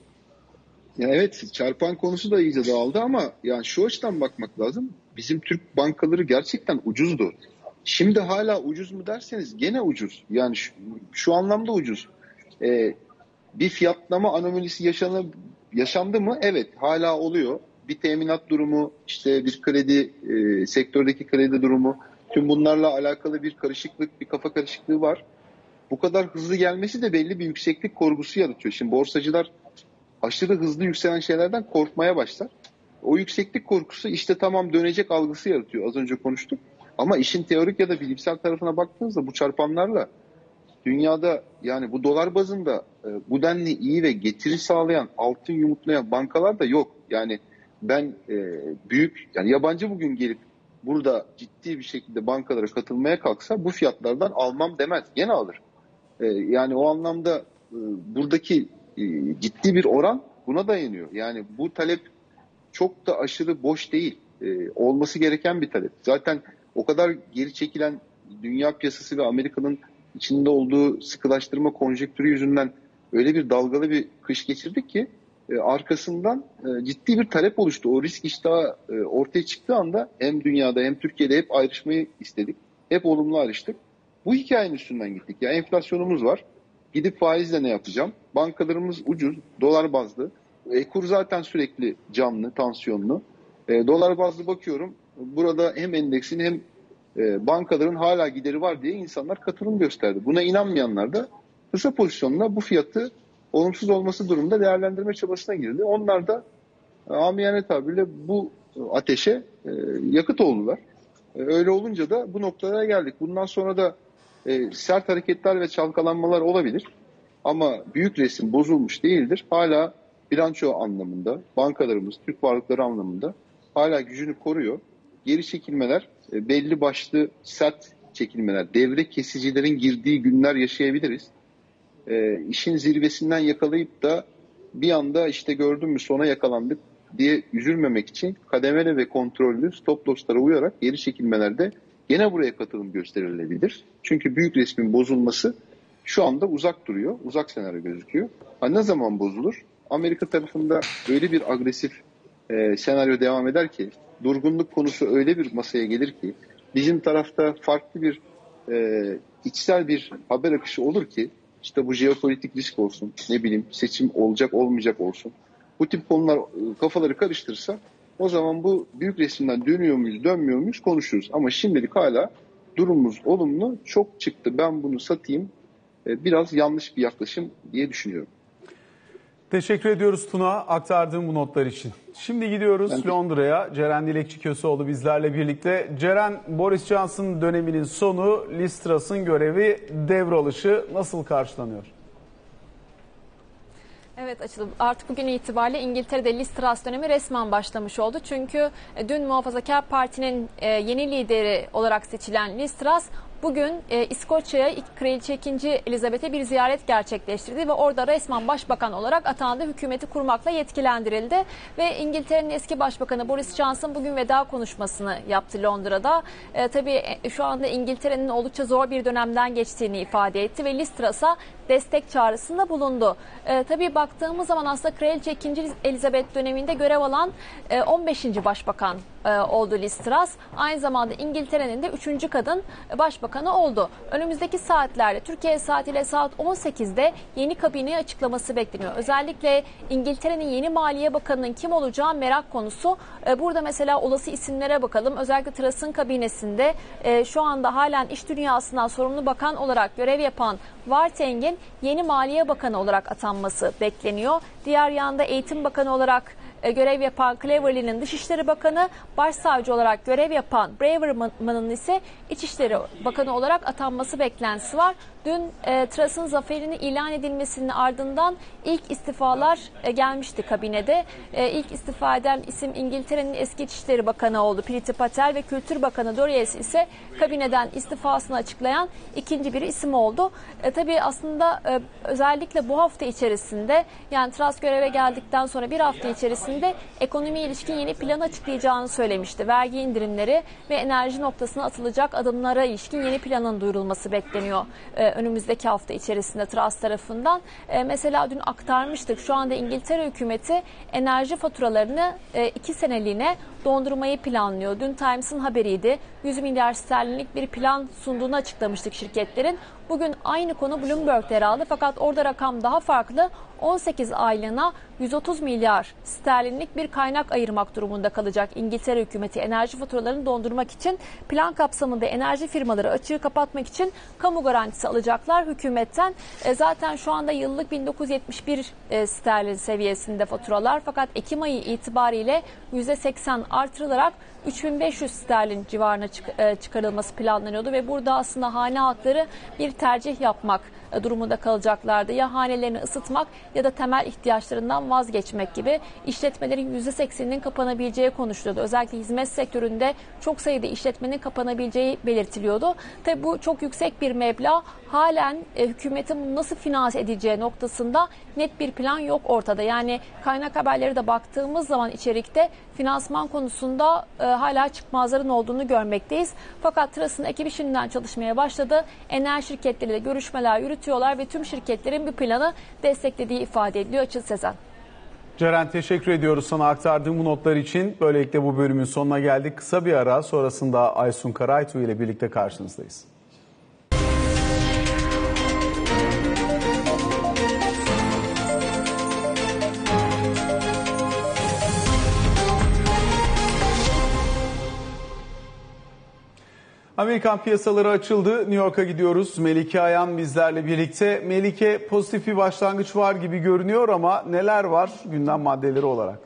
Ya evet, çarpan konusu da iyice dağıldı ama yani şu açıdan bakmak lazım. Bizim Türk bankaları gerçekten ucuzdu. Şimdi hala ucuz mu derseniz gene ucuz. Yani şu, şu anlamda ucuz. Ee, bir fiyatlama anomalisi yaşanı, yaşandı mı? Evet, hala oluyor. Bir teminat durumu, işte bir kredi, e, sektördeki kredi durumu. Tüm bunlarla alakalı bir karışıklık, bir kafa karışıklığı var. Bu kadar hızlı gelmesi de belli bir yükseklik korkusu yaratıyor. Şimdi borsacılar aşırı hızlı yükselen şeylerden korkmaya başlar. O yükseklik korkusu işte tamam dönecek algısı yaratıyor. Az önce konuştuk. Ama işin teorik ya da bilimsel tarafına baktığınızda bu çarpanlarla dünyada yani bu dolar bazında e, bu denli iyi ve getiri sağlayan, altın yumurtlayan bankalar da yok. Yani ben e, büyük yani yabancı bugün gelip burada ciddi bir şekilde bankalara katılmaya kalksa bu fiyatlardan almam demez. Gene alır. E, yani o anlamda e, buradaki e, ciddi bir oran buna dayanıyor. Yani bu talep çok da aşırı boş değil. E, olması gereken bir talep. Zaten o kadar geri çekilen dünya piyasası ve Amerika'nın içinde olduğu sıkılaştırma konjektürü yüzünden öyle bir dalgalı bir kış geçirdik ki e, arkasından e, ciddi bir talep oluştu. O risk iştahı e, ortaya çıktığı anda hem dünyada hem Türkiye'de hep ayrışmayı istedik. Hep olumlu ayrıştık. Bu hikayenin üstünden gittik. Ya enflasyonumuz var. Gidip faizle ne yapacağım? Bankalarımız ucuz, dolar bazlı. E, kur zaten sürekli canlı, tansiyonlu. E, dolar bazlı bakıyorum. Burada hem endeksin hem e, bankaların hala gideri var diye insanlar katılım gösterdi. Buna inanmayanlar da kısa pozisyonla bu fiyatı olumsuz olması durumunda değerlendirme çabasına girdi. Onlar da e, amiyane tabirle bu ateşe e, yakıt oldular. E, öyle olunca da bu noktalara geldik. Bundan sonra da e, sert hareketler ve çalkalanmalar olabilir. Ama büyük resim bozulmuş değildir. Hala bilanço anlamında, bankalarımız, Türk varlıkları anlamında hala gücünü koruyor. Geri çekilmeler, e, belli başlı sert çekilmeler, devre kesicilerin girdiği günler yaşayabiliriz. E, işin zirvesinden yakalayıp da bir anda işte gördün mü sona yakalandık diye üzülmemek için kademeli ve kontrollü stop loss'lara uyarak geri çekilmelerde gene buraya katılım gösterilebilir. Çünkü büyük resmin bozulması şu anda uzak duruyor, uzak senaryo gözüküyor. Ha, ne zaman bozulur? Amerika tarafında öyle bir agresif e, senaryo devam eder ki, durgunluk konusu öyle bir masaya gelir ki, bizim tarafta farklı bir e, içsel bir haber akışı olur ki, işte bu jeopolitik risk olsun, ne bileyim seçim olacak olmayacak olsun. Bu tip konular kafaları karıştırırsa o zaman bu büyük resimden dönüyor muyuz dönmüyor muyuz konuşuruz. Ama şimdilik hala durumumuz olumlu, çok çıktı ben bunu satayım e, biraz yanlış bir yaklaşım diye düşünüyorum. Teşekkür ediyoruz Tuna aktardığın bu notlar için. Şimdi gidiyoruz ben Londra'ya. Ceren Dilekçi-Köseoğlu bizlerle birlikte. Ceren, Boris Johnson döneminin sonu, Liz Truss'ın görevi devralışı nasıl karşılanıyor? Evet Açıl, artık bugün itibariyle İngiltere'de Liz Truss dönemi resmen başlamış oldu. Çünkü dün Muhafazakar Parti'nin yeni lideri olarak seçilen Liz Truss bugün e, İskoçya'ya Kraliçe ikinci. Elizabeth'e bir ziyaret gerçekleştirdi ve orada resmen başbakan olarak atandı, hükümeti kurmakla yetkilendirildi. Ve İngiltere'nin eski başbakanı Boris Johnson bugün veda konuşmasını yaptı Londra'da. E, tabii e, şu anda İngiltere'nin oldukça zor bir dönemden geçtiğini ifade etti ve Liz Truss'a destek çağrısında bulundu. E, tabii baktığımız zaman aslında Kraliçe ikinci. Elizabeth döneminde görev alan e, on beşinci başbakan e, oldu Liz Truss. Aynı zamanda İngiltere'nin de üçüncü kadın başbakanı oldu. Önümüzdeki saatlerde Türkiye saatiyle saat on sekizde yeni kabine açıklaması bekleniyor. Özellikle İngiltere'nin yeni Maliye Bakanı'nın kim olacağı merak konusu. E, burada mesela olası isimlere bakalım. Özellikle Truss'ın kabinesinde e, şu anda halen iş dünyasından sorumlu bakan olarak görev yapan Warteng'in yeni Maliye Bakanı olarak atanması bekleniyor. Diğer yanda Eğitim Bakanı olarak e, görev yapan Cleverly'nin Dışişleri Bakanı, Başsavcı olarak görev yapan Braverman'ın ise İçişleri Bakanı olarak atanması beklentisi var. Dün e, Truss'ın zaferini ilan edilmesinin ardından ilk istifalar e, gelmişti kabinede. E, ilk istifa eden isim İngiltere'nin eski İçişleri Bakanı oldu Priti Patel ve Kültür Bakanı Dorias ise kabineden istifasını açıklayan ikinci bir isim oldu. E, tabii aslında e, özellikle bu hafta içerisinde, yani Truss göreve geldikten sonra bir hafta içerisinde ekonomiye ilişkin yeni plan açıklayacağını söylemişti. Vergi indirimleri ve enerji noktasına atılacak adımlara ilişkin yeni planın duyurulması bekleniyor e, önümüzdeki hafta içerisinde Truss tarafından. E, mesela dün aktarmıştık, şu anda İngiltere hükümeti enerji faturalarını e, iki seneliğine dondurmayı planlıyor. Dün Times'ın haberiydi. yüz milyar sterlinlik bir plan sunduğunu açıklamıştık şirketlerin. Bugün aynı konu Bloomberg'de yer aldı fakat orada rakam daha farklı. on sekiz aylığına yüz otuz milyar sterlinlik bir kaynak ayırmak durumunda kalacak İngiltere hükümeti enerji faturalarını dondurmak için. Plan kapsamında enerji firmaları açığı kapatmak için kamu garantisi alacaklar hükümetten. E, zaten şu anda yıllık bin dokuz yüz yetmiş bir e, sterlin seviyesinde faturalar, fakat Ekim ayı itibariyle yüzde seksen artırılarak üç bin beş yüz sterlin civarına çıkarılması planlanıyordu ve burada aslında hane halkları bir tercih yapmak durumunda kalacaklardı. Ya hanelerini ısıtmak ya da temel ihtiyaçlarından vazgeçmek gibi. İşletmelerin yüzde sekseninin kapanabileceği konuşuluyordu. Özellikle hizmet sektöründe çok sayıda işletmenin kapanabileceği belirtiliyordu. Tabii bu çok yüksek bir meblağ. Halen e, hükümetin nasıl finanse edeceği noktasında net bir plan yok ortada. Yani kaynak haberleri de baktığımız zaman içerikte finansman konusunda e, hala çıkmazların olduğunu görmekteyiz. Fakat Truss'ın ekibi şimdiden çalışmaya başladı. Enerji şirketleriyle görüşmeler yürütüyorlar ve tüm şirketlerin bir planı desteklediği ifade ediliyor. Açıl Sezen. Ceren, teşekkür ediyoruz sana aktardığım bu notlar için. Böylelikle bu bölümün sonuna geldik. Kısa bir ara sonrasında Aysun Karaytu ile birlikte karşınızdayız. Amerikan piyasaları açıldı. New York'a gidiyoruz. Melike Ayan bizlerle birlikte. Melike, pozitif bir başlangıç var gibi görünüyor ama neler var gündem maddeleri olarak?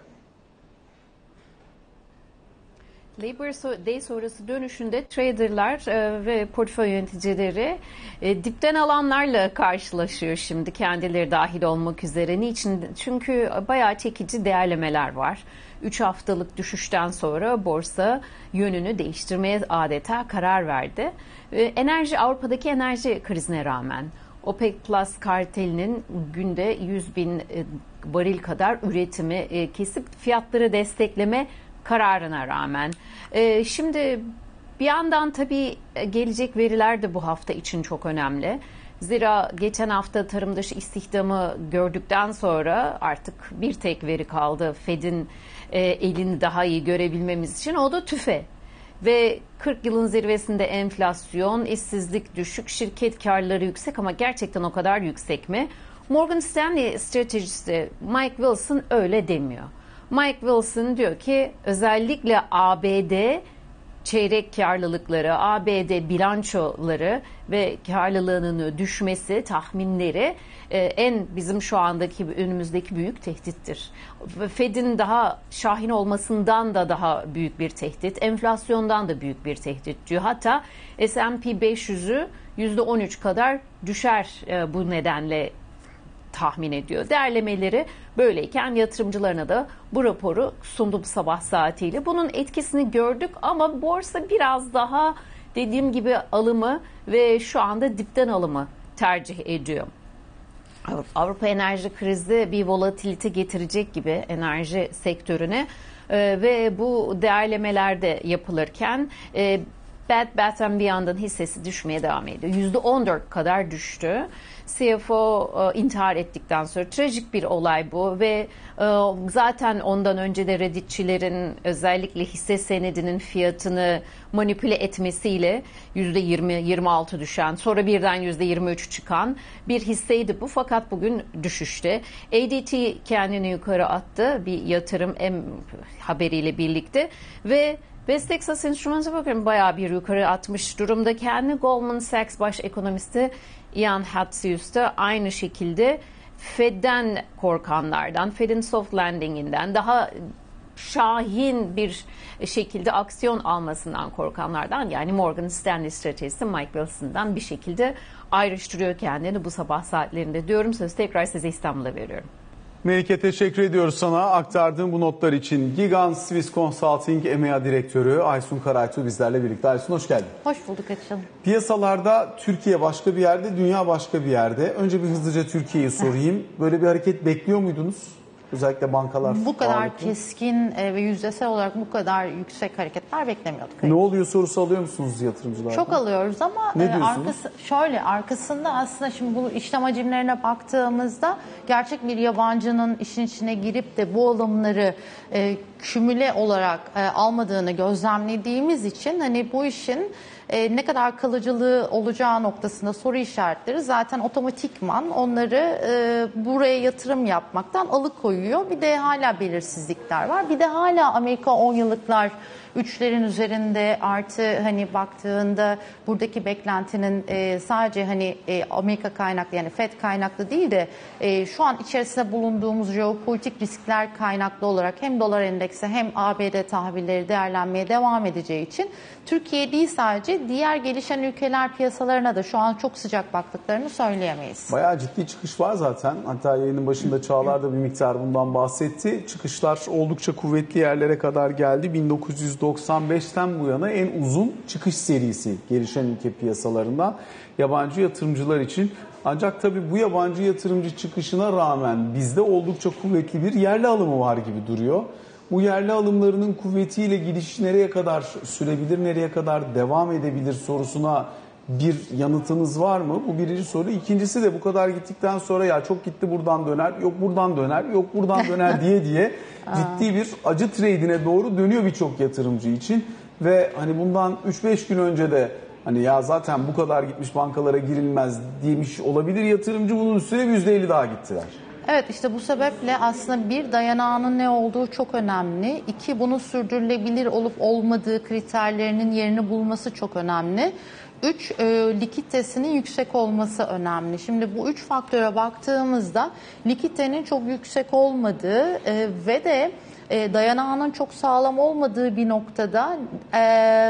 Labor Day sonrası dönüşünde traderlar e, ve portföy yöneticileri e, dipten alanlarla karşılaşıyor şimdi, kendileri dahil olmak üzere. Niçin? Çünkü bayağı çekici değerlemeler var. üç haftalık düşüşten sonra borsa yönünü değiştirmeye adeta karar verdi. E, enerji Avrupa'daki enerji krizine rağmen OPEC Plus kartelinin günde yüz bin e, varil kadar üretimi e, kesip fiyatları destekleme kararına rağmen. Ee, şimdi bir yandan tabii gelecek veriler de bu hafta için çok önemli. Zira geçen hafta tarım dışı istihdamı gördükten sonra artık bir tek veri kaldı Fed'in e, elini daha iyi görebilmemiz için, o da tüfe. Ve kırk yılın zirvesinde enflasyon, işsizlik düşük, şirket karları yüksek ama gerçekten o kadar yüksek mi? Morgan Stanley stratejisti Mike Wilson öyle demiyor. Mike Wilson diyor ki özellikle A B D çeyrek karlılıkları, A B D bilançoları ve karlılığının düşmesi tahminleri en bizim şu andaki önümüzdeki büyük tehdittir. Fed'in daha şahin olmasından da daha büyük bir tehdit, enflasyondan da büyük bir tehdit diyor. Hatta S and P beş yüzü yüzde on üç kadar düşer bu nedenle tahmin ediyor. Değerlemeleri böyleyken yatırımcılarına da bu raporu sundum sabah saatiyle. Bunun etkisini gördük ama borsa biraz daha dediğim gibi alımı ve şu anda dipten alımı tercih ediyor. Avrupa enerji krizi bir volatilite getirecek gibi enerji sektörüne ee, ve bu değerlemelerde yapılırken e, Bed Bath and Beyond'ın hissesi düşmeye devam ediyor. yüzde on dört kadar düştü. C F O e, intihar ettikten sonra trajik bir olay bu ve e, zaten ondan önce de Redditçilerin özellikle hisse senedinin fiyatını manipüle etmesiyle yüzde yirmi yirmi altı düşen, sonra birden yüzde yirmi üç çıkan bir hisseydi bu, fakat bugün düşüşte. A D T kendini yukarı attı bir yatırım em, haberiyle birlikte ve West Texas Instruments'a bakıyorum, bayağı bir yukarı atmış durumda. Kendi Goldman Sachs baş ekonomisti Ian Hatzius da aynı şekilde Fed'den korkanlardan, Fed'in soft landing'inden, daha şahin bir şekilde aksiyon almasından korkanlardan, yani Morgan Stanley stratejisi Mike Wilson'dan bir şekilde ayrıştırıyor kendini bu sabah saatlerinde diyorum. Sözü tekrar size İstanbul'a veriyorum. Melike, teşekkür ediyoruz sana aktardığın bu notlar için. Gigant Swiss Consulting E M E A Direktörü Aysun Karaytuğ bizlerle birlikte. Aysun, hoş geldin. Hoş bulduk Açıl. Piyasalarda Türkiye başka bir yerde, dünya başka bir yerde. Önce bir hızlıca Türkiye'yi sorayım. Böyle bir hareket bekliyor muydunuz? Özellikle bankalar. Bu kadar ağırlıklı. keskin ve yüzdesel olarak bu kadar yüksek hareketler beklemiyorduk. Ne oluyor sorusu alıyor musunuz yatırımcılardan? Çok alıyoruz ama ne arkası, şöyle arkasında aslında şimdi bu işlem hacimlerine baktığımızda gerçek bir yabancının işin içine girip de bu alımları e, kümüle olarak e, almadığını gözlemlediğimiz için hani bu işin e, ne kadar kalıcılığı olacağı noktasında soru işaretleri zaten otomatikman onları e, buraya yatırım yapmaktan alıkoyuyor. Bir de hala belirsizlikler var. Bir de hala Amerika on yıllıklar üçlerin üzerinde, artı hani baktığında buradaki beklentinin e, sadece hani e, Amerika kaynaklı, yani Fed kaynaklı değil de e, şu an içerisinde bulunduğumuz jeopolitik riskler kaynaklı olarak hem dolar endeksi hem A B D tahvilleri değerlenmeye devam edeceği için Türkiye değil sadece diğer gelişen ülkeler piyasalarına da şu an çok sıcak baktıklarını söyleyemeyiz. Bayağı ciddi çıkış var zaten. Hatta yayının başında Çağlar da bir miktar bundan bahsetti. Çıkışlar oldukça kuvvetli yerlere kadar geldi. bin dokuz yüz doksan beşten bu yana en uzun çıkış serisi gelişen ülke piyasalarında yabancı yatırımcılar için. Ancak tabii bu yabancı yatırımcı çıkışına rağmen bizde oldukça kuvvetli bir yerli alımı var gibi duruyor. Bu yerli alımlarının kuvvetiyle gidiş nereye kadar sürebilir, nereye kadar devam edebilir sorusuna bir yanıtınız var mı? Bu birinci soru. İkincisi de bu kadar gittikten sonra ya çok gitti buradan döner, yok buradan döner, yok buradan döner diye diye ciddi bir acı trade'ine doğru dönüyor birçok yatırımcı için. Ve hani bundan üç beş gün önce de hani ya zaten bu kadar gitmiş bankalara girilmez demiş olabilir yatırımcı, bunun üstüne yüzde elli daha gittiler. Evet, işte bu sebeple aslında bir, dayanağının ne olduğu çok önemli. İki, bunun sürdürülebilir olup olmadığı kriterlerinin yerini bulması çok önemli. Üç, e, likiditesinin yüksek olması önemli. Şimdi bu üç faktöre baktığımızda likiditenin çok yüksek olmadığı e, ve de e, dayanağının çok sağlam olmadığı bir noktada e,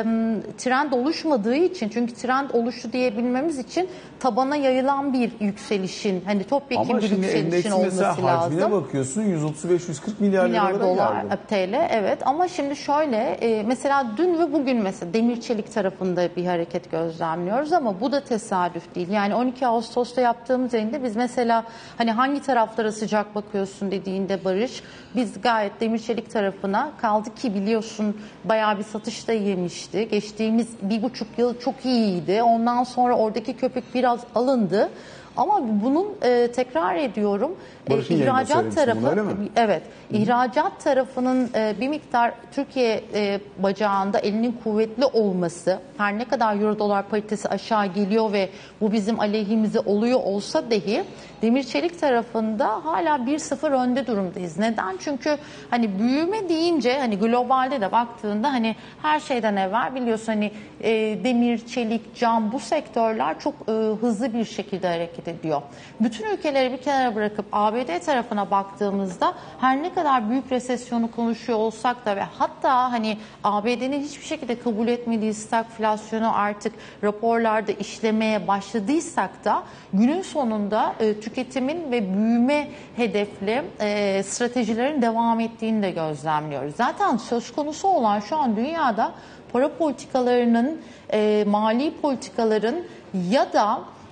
trend oluşmadığı için, çünkü trend oluştu diyebilmemiz için tabana yayılan bir yükselişin, hani topyekun bir yükselişin olması lazım. Ama şimdi hacmine bakıyorsun yüz otuz beş yüz kırk milyar, milyar dolar geldi. T L, evet, ama şimdi şöyle e, mesela dün ve bugün mesela demir çelik tarafında bir hareket gözlemliyoruz ama bu da tesadüf değil. Yani on iki Ağustos'ta yaptığımız yayında biz mesela hani hangi taraflara sıcak bakıyorsun dediğinde Barış, biz gayet demir çelik tarafına kaldı ki biliyorsun bayağı bir satış da yemişti. Geçtiğimiz bir buçuk yıl çok iyiydi. Ondan sonra oradaki köpük biraz alındı. Ama bunun e, tekrar ediyorum e, ihracat tarafı, bunu, evet, ihracat tarafının e, bir miktar Türkiye e, bacağında elinin kuvvetli olması, her ne kadar euro dolar paritesi aşağı geliyor ve bu bizim aleyhimize oluyor olsa dahi demir çelik tarafında hala bir sıfır önde durumdayız. Neden? Çünkü hani büyüme deyince hani globalde de baktığında hani her şeyden evvel biliyorsun hani e, demir, çelik, cam, bu sektörler çok e, hızlı bir şekilde hareket ediyor. Bütün ülkeleri bir kenara bırakıp A B D tarafına baktığımızda her ne kadar büyük resesyonu konuşuyor olsak da ve hatta hani A B D'nin hiçbir şekilde kabul etmediği stagflasyonu artık raporlarda işlemeye başladıysak da günün sonunda e, tüketimin ve büyüme hedefli e, stratejilerin devam ettiğini de gözlemliyoruz. Zaten söz konusu olan şu an dünyada para politikalarının, e, mali politikaların ya da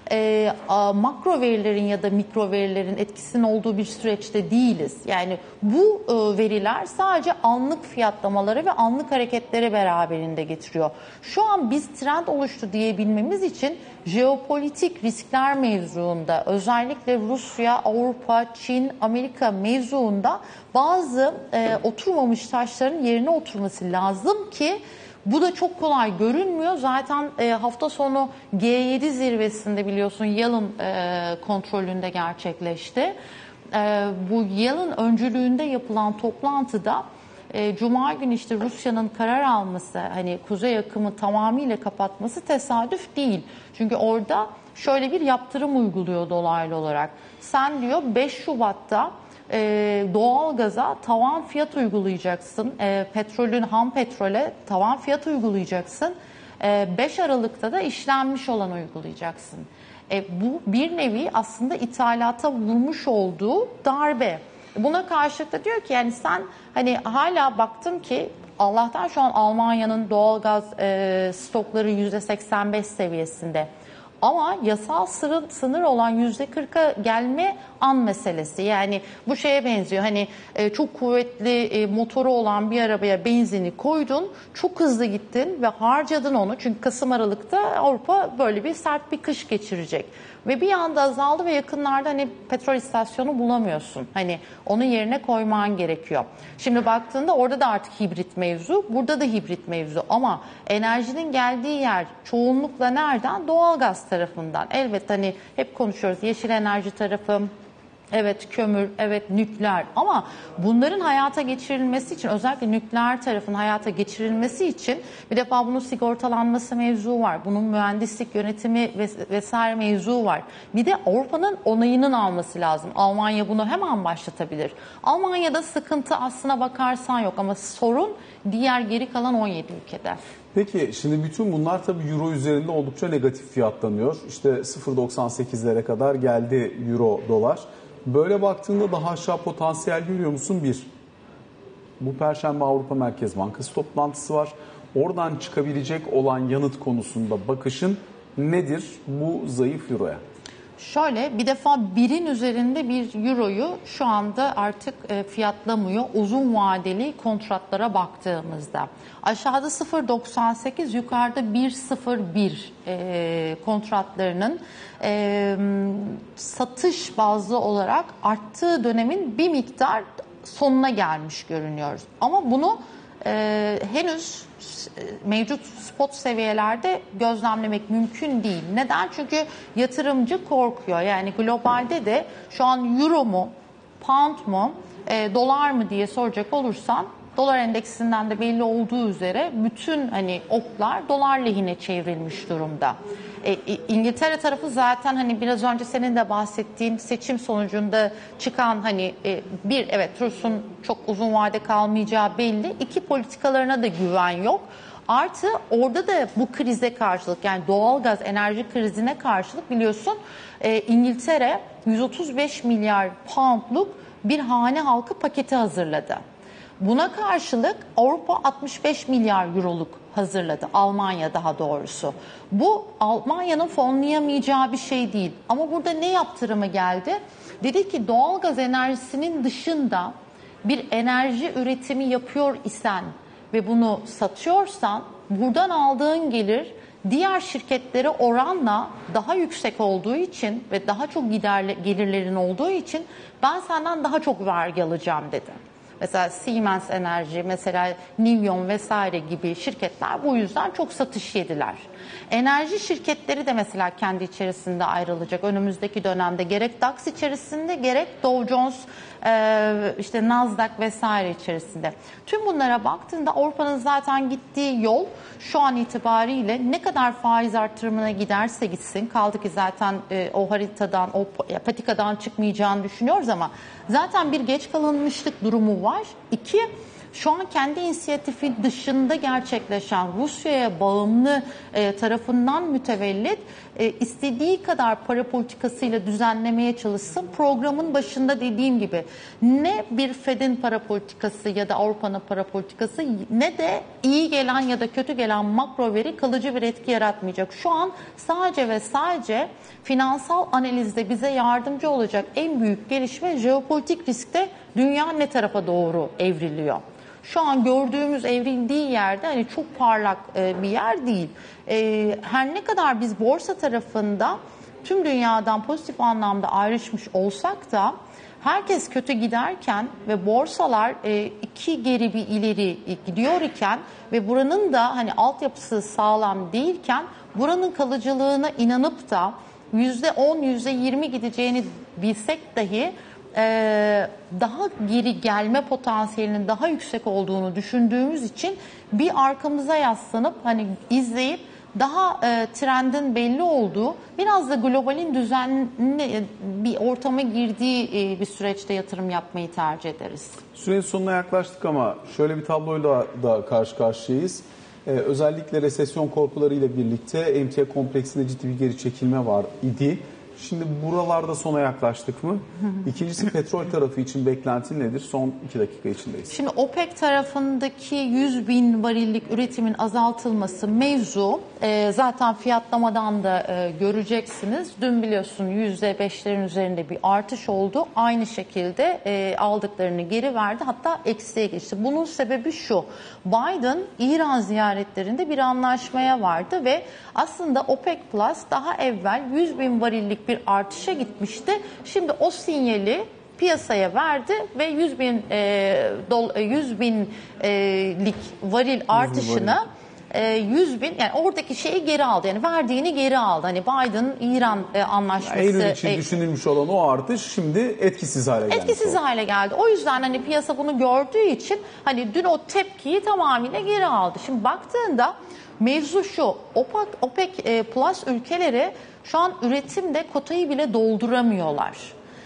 e, a, makro verilerin ya da mikro verilerin etkisinin olduğu bir süreçte değiliz. Yani bu e, veriler sadece anlık fiyatlamaları ve anlık hareketleri beraberinde getiriyor. Şu an biz trend oluştu diyebilmemiz için jeopolitik riskler mevzuunda, özellikle Rusya, Avrupa, Çin, Amerika mevzuunda bazı e, oturmamış taşların yerine oturması lazım ki bu da çok kolay görünmüyor. Zaten e, hafta sonu G yedi zirvesinde biliyorsun Yellen e, kontrolünde gerçekleşti. E, bu Yellen öncülüğünde yapılan toplantıda e, Cuma günü işte Rusya'nın karar alması, hani kuzey akımı tamamıyla kapatması tesadüf değil. Çünkü orada şöyle bir yaptırım uyguluyor dolaylı olarak. Sen diyor beş Şubat'ta e, doğalgaza tavan fiyat uygulayacaksın. E, petrolün, ham petrole tavan fiyat uygulayacaksın. E, beş Aralık'ta da işlenmiş olan uygulayacaksın. E, bu bir nevi aslında ithalata vurmuş olduğu darbe. Buna karşılık da diyor ki yani sen hani hala baktım ki Allah'tan şu an Almanya'nın doğalgaz e, stokları yüzde seksen beş seviyesinde. Ama yasal sınır, sınır olan yüzde kırka gelme an meselesi. Yani bu şeye benziyor. Hani e, çok kuvvetli e, motoru olan bir arabaya benzini koydun, çok hızlı gittin ve harcadın onu. Çünkü Kasım Aralık'ta Avrupa böyle bir sert bir kış geçirecek. Ve bir anda azaldı ve yakınlarda hani petrol istasyonu bulamıyorsun. Hani onun yerine koyman gerekiyor. Şimdi baktığında orada da artık hibrit mevzu, burada da hibrit mevzu. Ama enerjinin geldiği yer çoğunlukla nereden? Doğalgaz tarafından. Elbette hani hep konuşuyoruz yeşil enerji tarafı, evet kömür, evet nükleer, ama bunların hayata geçirilmesi için, özellikle nükleer tarafın hayata geçirilmesi için bir defa bunun sigortalanması mevzu var. Bunun mühendislik yönetimi vesaire mevzu var. Bir de Avrupa'nın onayının alması lazım. Almanya bunu hemen başlatabilir. Almanya'da sıkıntı aslına bakarsan yok ama sorun diğer geri kalan on yedi ülkede. Peki şimdi bütün bunlar tabii euro üzerinde oldukça negatif fiyatlanıyor. İşte sıfır virgül doksan sekizlere kadar geldi euro dolar. Böyle baktığında daha aşağı potansiyel görüyor musun? Bir, bu Perşembe Avrupa Merkez Bankası toplantısı var. Oradan çıkabilecek olan yanıt konusunda bakışın nedir bu zayıf euroya? Şöyle, bir defa birin üzerinde bir euroyu şu anda artık fiyatlamıyor uzun vadeli kontratlara baktığımızda. Aşağıda sıfır virgül doksan sekiz, yukarıda bir virgül sıfır bir e, kontratlarının e, satış bazlı olarak arttığı dönemin bir miktar sonuna gelmiş görünüyoruz. Ama bunu e, henüz mevcut spot seviyelerde gözlemlemek mümkün değil. Neden? Çünkü yatırımcı korkuyor. Yani globalde de şu an euro mu, pound mu, e, dolar mı diye soracak olursan, dolar endeksinden de belli olduğu üzere bütün hani oklar dolar lehine çevrilmiş durumda. E, İngiltere tarafı zaten hani biraz önce senin de bahsettiğin seçim sonucunda çıkan hani e, bir evet Truss'un çok uzun vade kalmayacağı belli. İki, politikalarına da güven yok. Artı orada da bu krize karşılık, yani doğalgaz enerji krizine karşılık biliyorsun e, İngiltere yüz otuz beş milyar poundluk bir hane halkı paketi hazırladı. Buna karşılık Avrupa altmış beş milyar euroluk hazırladı. Almanya daha doğrusu. Bu Almanya'nın fonlayamayacağı bir şey değil. Ama burada ne yaptırımı geldi? Dedi ki doğalgaz enerjisinin dışında bir enerji üretimi yapıyor isen ve bunu satıyorsan buradan aldığın gelir diğer şirketlere oranla daha yüksek olduğu için ve daha çok giderli, gelirlerin olduğu için ben senden daha çok vergi alacağım dedi. Mesela Siemens Enerji, mesela Nivyon vesaire gibi şirketler bu yüzden çok satış yediler. Enerji şirketleri de mesela kendi içerisinde ayrılacak. Önümüzdeki dönemde gerek D A X içerisinde gerek Dow Jones, işte Nasdaq vesaire içerisinde. Tüm bunlara baktığında Avrupa'nın zaten gittiği yol şu an itibariyle ne kadar faiz artırımına giderse gitsin, kaldı ki zaten o haritadan, o patikadan çıkmayacağını düşünüyoruz ama zaten bir geç kalınmışlık durumu var. İki, şu an kendi inisiyatifi dışında gerçekleşen Rusya'ya bağımlı e, tarafından mütevellit e, istediği kadar para politikasıyla düzenlemeye çalışsın. Programın başında dediğim gibi ne bir Fed'in para politikası ya da Avrupa'nın para politikası ne de iyi gelen ya da kötü gelen makro veri kalıcı bir etki yaratmayacak. Şu an sadece ve sadece finansal analizde bize yardımcı olacak en büyük gelişme jeopolitik riskte dünya ne tarafa doğru evriliyor. Şu an gördüğümüz evrildiği yerde hani çok parlak e, bir yer değil. E, her ne kadar biz borsa tarafında tüm dünyadan pozitif anlamda ayrışmış olsak da herkes kötü giderken ve borsalar e, iki geri bir ileri gidiyor iken ve buranın da hani altyapısı sağlam değilken buranın kalıcılığına inanıp da yüzde on, yüzde yirmi gideceğini bilsek dahi Ee, daha geri gelme potansiyelinin daha yüksek olduğunu düşündüğümüz için bir arkamıza yaslanıp hani izleyip daha e, trendin belli olduğu biraz da globalin düzenli bir ortama girdiği e, bir süreçte yatırım yapmayı tercih ederiz. Sürenin sonuna yaklaştık ama şöyle bir tabloyla da karşı karşıyayız. Ee, özellikle resesyon korkularıyla birlikte emtia kompleksinde ciddi bir geri çekilme var idi. Şimdi buralarda sona yaklaştık mı? İkincisi petrol tarafı için beklentin nedir? Son iki dakika içindeyiz. Şimdi OPEC tarafındaki yüz bin varillik üretimin azaltılması mevzu e, zaten fiyatlamadan da e, göreceksiniz. Dün biliyorsun yüzde beşlerin üzerinde bir artış oldu. Aynı şekilde e, aldıklarını geri verdi. Hatta eksiye geçti. Bunun sebebi şu. Biden İran ziyaretlerinde bir anlaşmaya vardı ve aslında OPEC Plus daha evvel yüz bin varillik bir artışa gitmişti. Şimdi o sinyali piyasaya verdi ve yüz bin e, dol, yüz binlik varil artışını e, yüz bin yani oradaki şeyi geri aldı. Yani verdiğini geri aldı. Hani Biden İran e, anlaşması. Eylül için e, düşünülmüş olan o artış şimdi etkisiz hale geldi. Etkisiz oldu. hale geldi. O yüzden hani piyasa bunu gördüğü için hani dün o tepkiyi tamamıyla geri aldı. Şimdi baktığında mevzu şu. OPEC, OPEC Plus ülkeleri şu an üretimde kotayı bile dolduramıyorlar.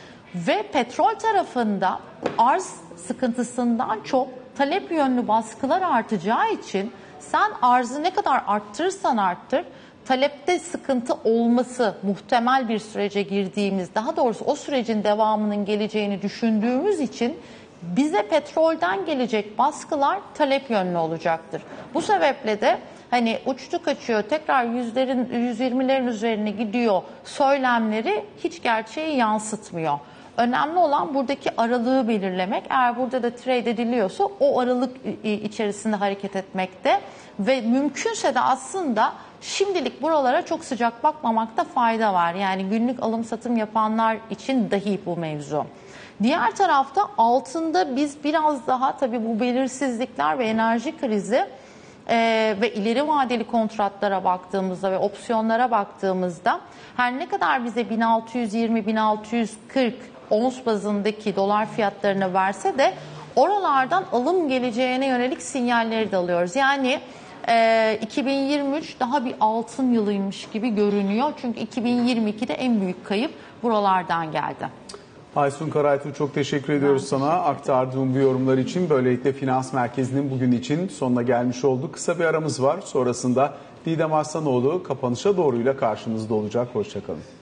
Ve petrol tarafında arz sıkıntısından çok talep yönlü baskılar artacağı için sen arzı ne kadar arttırırsan arttır, talepte sıkıntı olması muhtemel bir sürece girdiğimiz, daha doğrusu o sürecin devamının geleceğini düşündüğümüz için bize petrolden gelecek baskılar talep yönlü olacaktır. Bu sebeple de hani uçtu kaçıyor tekrar yüzlerin, yüz yirmilerin üzerine gidiyor söylemleri hiç gerçeği yansıtmıyor. Önemli olan buradaki aralığı belirlemek. Eğer burada da trade ediliyorsa o aralık içerisinde hareket etmekte ve mümkünse de aslında şimdilik buralara çok sıcak bakmamakta fayda var. Yani günlük alım satım yapanlar için dahi bu mevzu. Diğer tarafta altında biz biraz daha tabii bu belirsizlikler ve enerji krizi Ee, ve ileri vadeli kontratlara baktığımızda ve opsiyonlara baktığımızda her ne kadar bize bin altı yüz yirmi bin altı yüz kırk ons bazındaki dolar fiyatlarını verse de oralardan alım geleceğine yönelik sinyalleri de alıyoruz. Yani e, iki bin yirmi üç daha bir altın yılıymış gibi görünüyor. Çünkü iki bin yirmi ikide en büyük kayıp buralardan geldi. Aysun Karaytuğ çok teşekkür ediyoruz ben sana aktardığın bu yorumlar için. Böylelikle Finans Merkezi'nin bugün için sonuna gelmiş olduk. Kısa bir aramız var. Sonrasında Didem Arslanoğlu kapanışa doğruyla karşınızda olacak. Hoşçakalın.